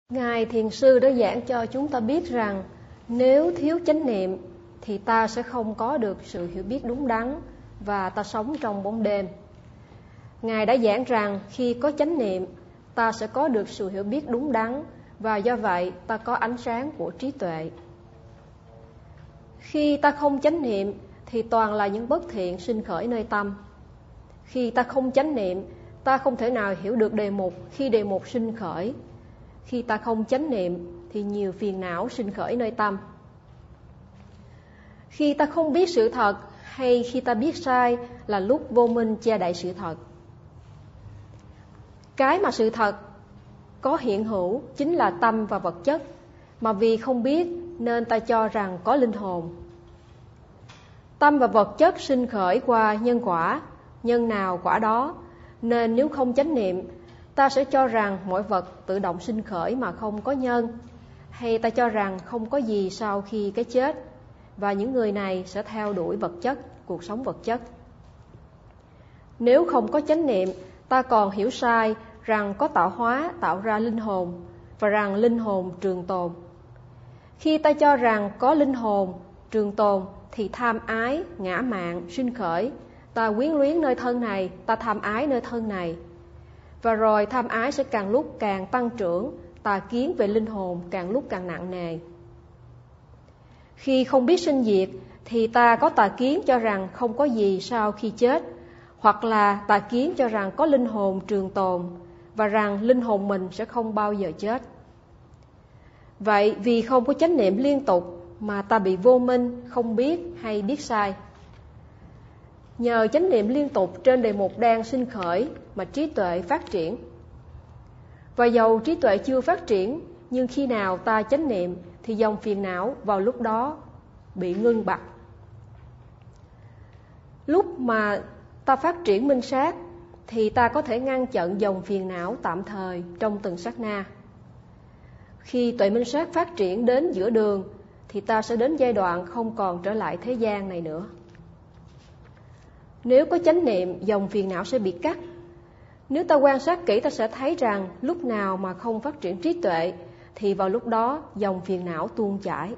Ngài Thiền Sư đã giảng cho chúng ta biết rằng nếu thiếu chánh niệm thì ta sẽ không có được sự hiểu biết đúng đắn và ta sống trong bóng đêm. Ngài đã giảng rằng khi có chánh niệm ta sẽ có được sự hiểu biết đúng đắn và do vậy ta có ánh sáng của trí tuệ. Khi ta không chánh niệm thì toàn là những bất thiện sinh khởi nơi tâm. Khi ta không chánh niệm, ta không thể nào hiểu được đề mục khi đề mục sinh khởi. Khi ta không chánh niệm thì nhiều phiền não sinh khởi nơi tâm. Khi ta không biết sự thật hay khi ta biết sai là lúc vô minh che đậy sự thật. Cái mà sự thật có hiện hữu chính là tâm và vật chất, mà vì không biết nên ta cho rằng có linh hồn. Tâm và vật chất sinh khởi qua nhân quả, nhân nào quả đó, nên nếu không chánh niệm, ta sẽ cho rằng mọi vật tự động sinh khởi mà không có nhân, hay ta cho rằng không có gì sau khi cái chết, và những người này sẽ theo đuổi vật chất, cuộc sống vật chất. Nếu không có chánh niệm, ta còn hiểu sai rằng có tạo hóa tạo ra linh hồn và rằng linh hồn trường tồn. Khi ta cho rằng có linh hồn trường tồn thì tham ái, ngã mạn sinh khởi. Ta quyến luyến nơi thân này, ta tham ái nơi thân này. Và rồi tham ái sẽ càng lúc càng tăng trưởng, tà kiến về linh hồn càng lúc càng nặng nề. Khi không biết sinh diệt thì ta có tà kiến cho rằng không có gì sau khi chết, hoặc là tà kiến cho rằng có linh hồn trường tồn và rằng linh hồn mình sẽ không bao giờ chết. Vậy vì không có chánh niệm liên tục mà ta bị vô minh, không biết hay biết sai. Nhờ chánh niệm liên tục trên đề mục đang sinh khởi mà trí tuệ phát triển. Và dầu trí tuệ chưa phát triển, nhưng khi nào ta chánh niệm thì dòng phiền não vào lúc đó bị ngưng bặt. Lúc mà ta phát triển minh sát thì ta có thể ngăn chặn dòng phiền não tạm thời trong từng sát na. Khi tuệ minh sát phát triển đến giữa đường thì ta sẽ đến giai đoạn không còn trở lại thế gian này nữa. Nếu có chánh niệm, dòng phiền não sẽ bị cắt. Nếu ta quan sát kỹ, ta sẽ thấy rằng lúc nào mà không phát triển trí tuệ thì vào lúc đó dòng phiền não tuôn chảy.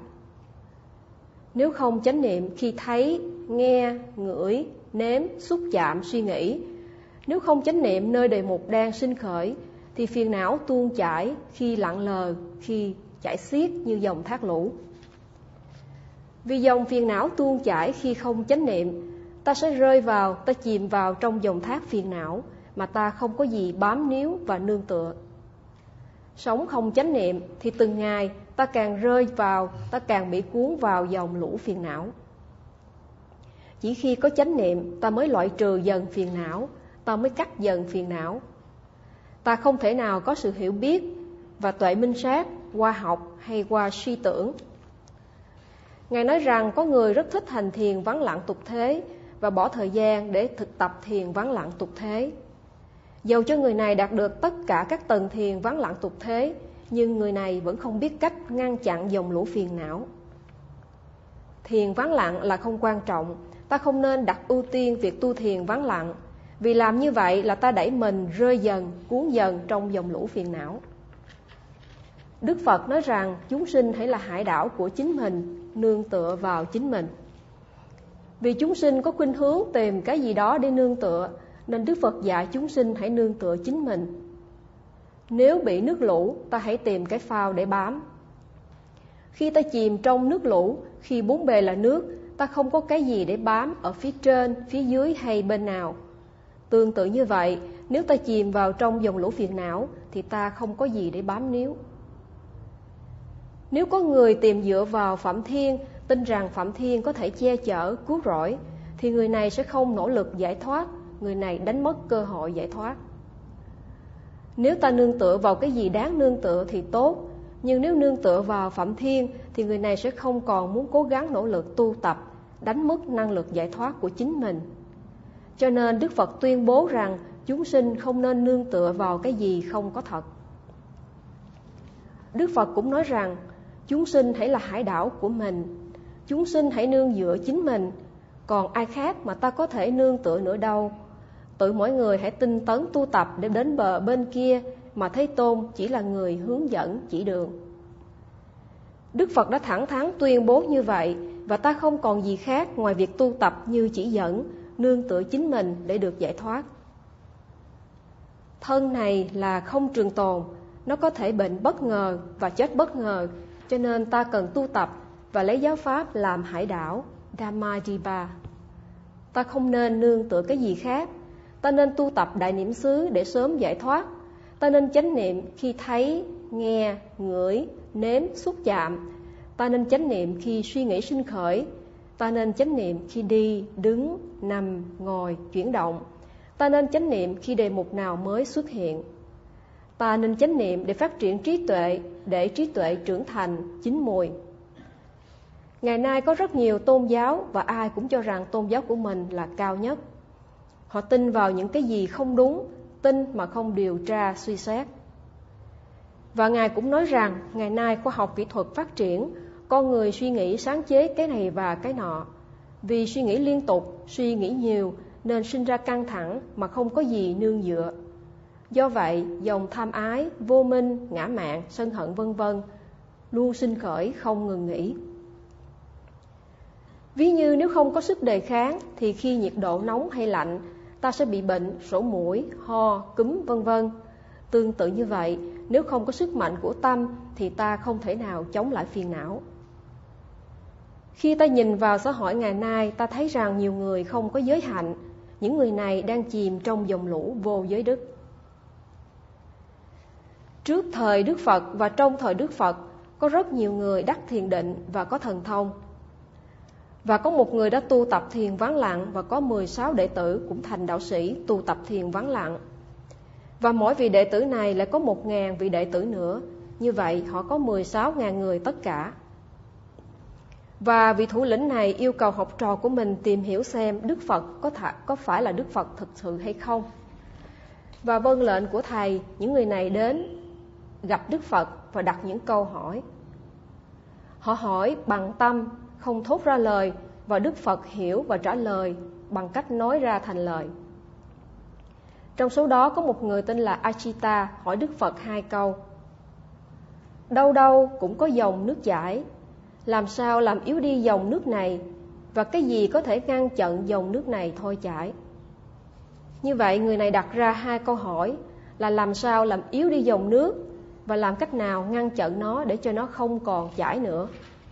Nếu không chánh niệm khi thấy, nghe, ngửi, nếm, xúc chạm, suy nghĩ, nếu không chánh niệm nơi đề mục đang sinh khởi thì phiền não tuôn chảy khi lặng lờ, khi chảy xiết như dòng thác lũ. Vì dòng phiền não tuôn chảy khi không chánh niệm, ta sẽ ta chìm vào trong dòng thác phiền não mà ta không có gì bám níu và nương tựa. Sống không chánh niệm thì từng ngày ta càng ta càng bị cuốn vào dòng lũ phiền não. Chỉ khi có chánh niệm ta mới loại trừ dần phiền não, ta mới cắt dần phiền não. Ta không thể nào có sự hiểu biết và tuệ minh sát qua học hay qua suy tưởng. Ngài nói rằng có người rất thích hành thiền vắng lặng tục thế và bỏ thời gian để thực tập thiền vắng lặng tục thế. Dầu cho người này đạt được tất cả các tầng thiền vắng lặng tục thế, nhưng người này vẫn không biết cách ngăn chặn dòng lũ phiền não. Thiền vắng lặng là không quan trọng, ta không nên đặt ưu tiên việc tu thiền vắng lặng, vì làm như vậy là ta đẩy mình rơi dần, cuốn dần trong dòng lũ phiền não. Đức Phật nói rằng chúng sinh hãy là hải đảo của chính mình, nương tựa vào chính mình. Vì chúng sinh có khuynh hướng tìm cái gì đó để nương tựa, nên Đức Phật dạy chúng sinh hãy nương tựa chính mình. Nếu bị nước lũ, ta hãy tìm cái phao để bám. Khi ta chìm trong nước lũ, khi bốn bề là nước, ta không có cái gì để bám ở phía trên, phía dưới hay bên nào. Tương tự như vậy, nếu ta chìm vào trong dòng lũ phiền não, thì ta không có gì để bám níu. Nếu có người tìm dựa vào Phạm Thiên, tin rằng Phạm Thiên có thể che chở, cứu rỗi, thì người này sẽ không nỗ lực giải thoát, người này đánh mất cơ hội giải thoát. Nếu ta nương tựa vào cái gì đáng nương tựa thì tốt, nhưng nếu nương tựa vào Phạm Thiên thì người này sẽ không còn muốn cố gắng nỗ lực tu tập, đánh mất năng lực giải thoát của chính mình. Cho nên Đức Phật tuyên bố rằng chúng sinh không nên nương tựa vào cái gì không có thật. Đức Phật cũng nói rằng chúng sinh hãy là hải đảo của mình, chúng sinh hãy nương dựa chính mình, còn ai khác mà ta có thể nương tựa nữa đâu. Tự mỗi người hãy tinh tấn tu tập để đến bờ bên kia, mà Thế Tôn chỉ là người hướng dẫn chỉ đường. Đức Phật đã thẳng thắn tuyên bố như vậy, và ta không còn gì khác ngoài việc tu tập như chỉ dẫn, nương tựa chính mình để được giải thoát. Thân này là không trường tồn, nó có thể bệnh bất ngờ và chết bất ngờ, cho nên ta cần tu tập và lấy giáo pháp làm hải đảo, Dhammadvipa. Ta không nên nương tựa cái gì khác. Ta nên tu tập đại niệm xứ để sớm giải thoát. Ta nên chánh niệm khi thấy, nghe, ngửi, nếm, xúc chạm. Ta nên chánh niệm khi suy nghĩ sinh khởi. Ta nên chánh niệm khi đi, đứng, nằm, ngồi, chuyển động. Ta nên chánh niệm khi đề mục nào mới xuất hiện. Ta nên chánh niệm để phát triển trí tuệ, để trí tuệ trưởng thành, chín mùi. Ngày nay có rất nhiều tôn giáo và ai cũng cho rằng tôn giáo của mình là cao nhất. Họ tin vào những cái gì không đúng, tin mà không điều tra suy xét. Và Ngài cũng nói rằng ngày nay khoa học kỹ thuật phát triển, con người suy nghĩ sáng chế cái này và cái nọ. Vì suy nghĩ liên tục, suy nghĩ nhiều nên sinh ra căng thẳng mà không có gì nương dựa. Do vậy, dòng tham ái, vô minh, ngã mạn, sân hận v.v. luôn sinh khởi không ngừng nghỉ. Ví như nếu không có sức đề kháng thì khi nhiệt độ nóng hay lạnh, ta sẽ bị bệnh, sổ mũi, ho, cúm v.v. Tương tự như vậy, nếu không có sức mạnh của tâm thì ta không thể nào chống lại phiền não. Khi ta nhìn vào xã hội ngày nay, ta thấy rằng nhiều người không có giới hạnh. Những người này đang chìm trong dòng lũ vô giới đức. Trước thời Đức Phật và trong thời Đức Phật, có rất nhiều người đắc thiền định và có thần thông. Và có một người đã tu tập thiền vắng lặng và có 16 đệ tử cũng thành đạo sĩ tu tập thiền vắng lặng. Và mỗi vị đệ tử này lại có 1.000 vị đệ tử nữa. Như vậy họ có 16.000 người tất cả. Và vị thủ lĩnh này yêu cầu học trò của mình tìm hiểu xem Đức Phật có phải là Đức Phật thực sự hay không. Và vâng lệnh của thầy, những người này đến gặp Đức Phật và đặt những câu hỏi. Họ hỏi bằng tâm, không thốt ra lời, và Đức Phật hiểu và trả lời bằng cách nói ra thành lời. Trong số đó có một người tên là Achita hỏi Đức Phật 2 câu. Đâu đâu cũng có dòng nước chảy, làm sao làm yếu đi dòng nước này, và cái gì có thể ngăn chặn dòng nước này thôi chảy? Như vậy người này đặt ra 2 câu hỏi là làm sao làm yếu đi dòng nước và làm cách nào ngăn chặn nó để cho nó không còn chảy nữa.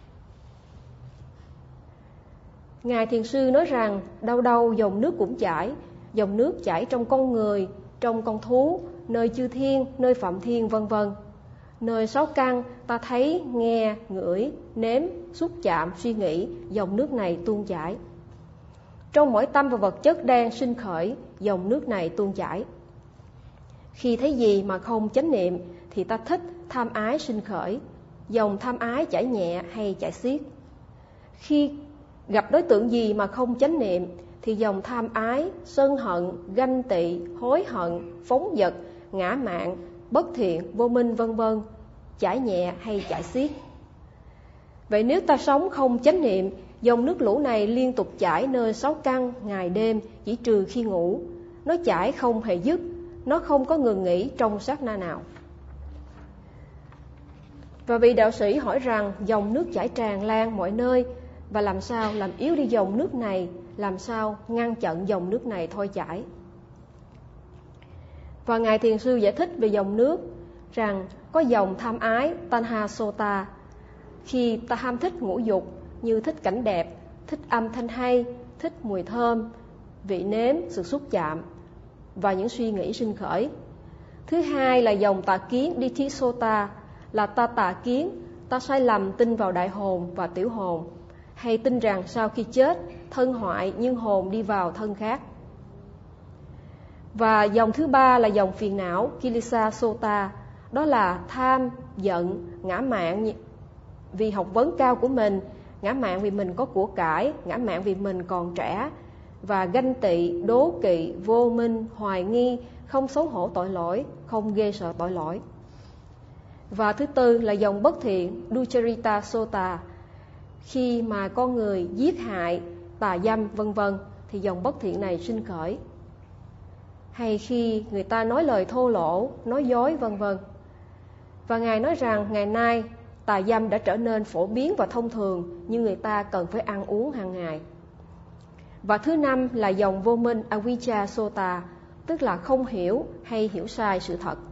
Ngài Thiền Sư nói rằng đâu đâu dòng nước cũng chảy, dòng nước chảy trong con người, trong con thú, nơi chư thiên, nơi phạm thiên v.v. Nơi 6 căn ta thấy, nghe, ngửi, nếm, xúc chạm, suy nghĩ, dòng nước này tuôn chảy. Trong mỗi tâm và vật chất đang sinh khởi, dòng nước này tuôn chảy. Khi thấy gì mà không chánh niệm thì ta thích, tham ái sinh khởi, dòng tham ái chảy nhẹ hay chảy xiết. Khi gặp đối tượng gì mà không chánh niệm thì dòng tham ái, sân hận, ganh tị, hối hận, phóng dật, ngã mạn, bất thiện, vô minh v.v. chảy nhẹ hay chảy xiết. Vậy nếu ta sống không chánh niệm, dòng nước lũ này liên tục chảy nơi 6 căn ngày đêm, chỉ trừ khi ngủ. Nó chảy không hề dứt, nó không có ngừng nghỉ trong sát na nào. Và vị đạo sĩ hỏi rằng dòng nước chảy tràn lan mọi nơi, và làm sao làm yếu đi dòng nước này, làm sao ngăn chặn dòng nước này thôi chảy. Và Ngài Thiền Sư giải thích về dòng nước rằng có dòng tham ái, tanha sota, khi ta ham thích ngũ dục như thích cảnh đẹp, thích âm thanh hay, thích mùi thơm, vị nếm, sự xúc chạm và những suy nghĩ sinh khởi. Thứ hai là dòng tà kiến, ditthi sota, là ta tà kiến, ta sai lầm tin vào đại hồn và tiểu hồn, hay tin rằng sau khi chết, thân hoại nhưng hồn đi vào thân khác. Và dòng thứ ba là dòng phiền não, kilesa sota, đó là tham, giận, ngã mạn vì học vấn cao của mình, ngã mạn vì mình có của cải, ngã mạn vì mình còn trẻ, và ganh tị, đố kỵ, vô minh, hoài nghi, không xấu hổ tội lỗi, không ghê sợ tội lỗi. Và thứ tư là dòng bất thiện, ducharita sota, khi mà con người giết hại, tà dâm v.v. thì dòng bất thiện này sinh khởi. hay khi người ta nói lời thô lỗ, nói dối vân vân. Và Ngài nói rằng ngày nay tà dâm đã trở nên phổ biến và thông thường, nhưng người ta cần phải ăn uống hàng ngày. Và thứ năm là dòng vô minh avijja sota, tức là không hiểu hay hiểu sai sự thật.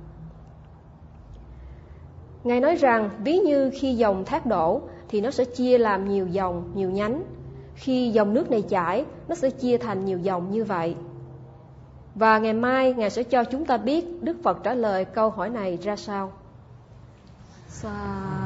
Ngài nói rằng ví như khi dòng thác đổ thì nó sẽ chia làm nhiều dòng, nhiều nhánh. Khi dòng nước này chảy, nó sẽ chia thành nhiều dòng như vậy. Và ngày mai Ngài sẽ cho chúng ta biết Đức Phật trả lời câu hỏi này ra sao.